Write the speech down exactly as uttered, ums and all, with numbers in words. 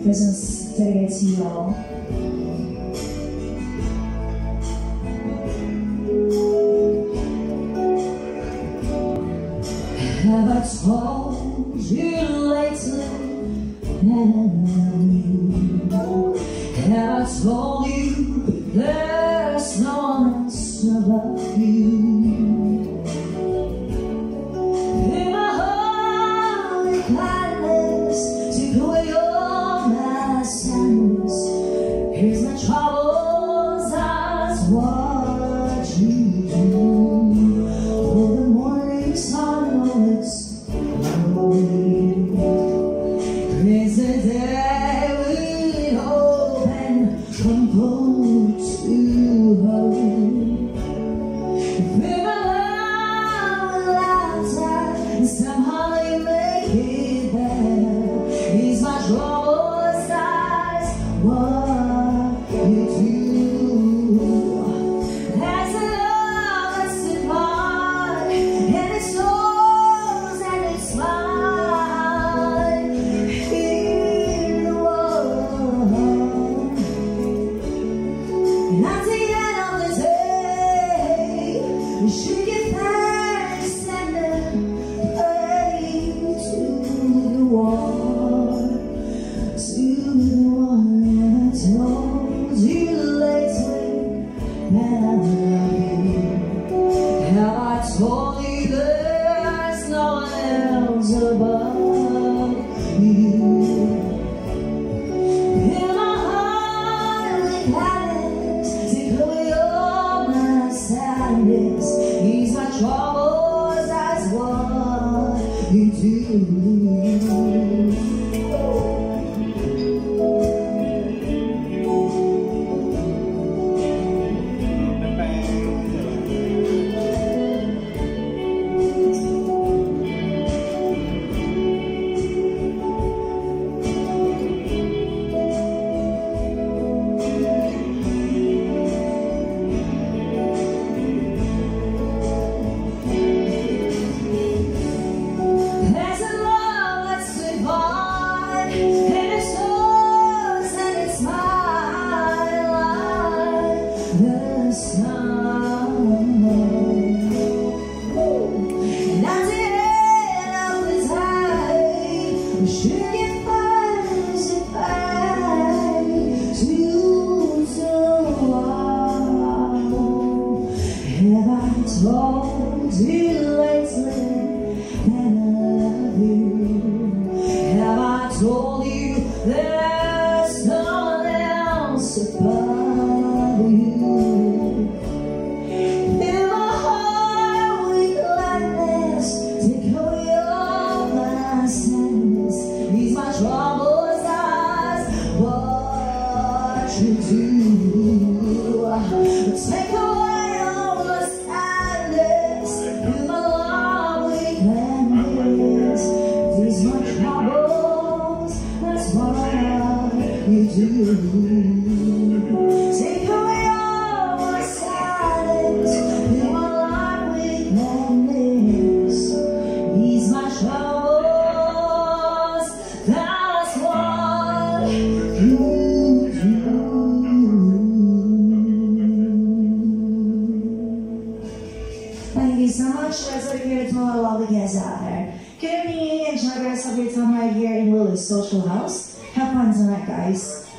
This one's dedicated to you all. Have I told you lately that I love you? Have I told you there's no one else above you? In my holy kindness, take away all my sadness. Here's my troubles, that's what you do. For the morning sun it's lonely. Praise the day we hope and come to home. With my love and laughter, and somehow you make it better. He's my troubles, that's what you do. That's a love that's divine, and it's yours and it's mine. In the world, and at the end of the day, we should give thanks and pray to the one, to the one that told you lately that I love you. Have I told you there's no one else above you? In my heart with kindness, take away all my sadness. Ease my troubles, that's what you do. There's a love that's divine, and it's yours and it's mine, like the sun. And at the end of the day, we should give thanks and pray to the one. Have I told you lately that I love you? Have I told you there's no one else above you? In my heart with gladness, take away all my sadness. Ease my troubles, that's what you do. Take away all the sadness. In my love with gladness, these my troubles, that's what you do. Take away all my sadness. In my love with gladness, these my troubles, that's what you do. Thank you so much. Let's look here to all of the guests out there. Good evening, enjoy the rest of your time right here in Lily's Social House. Have fun tonight, guys.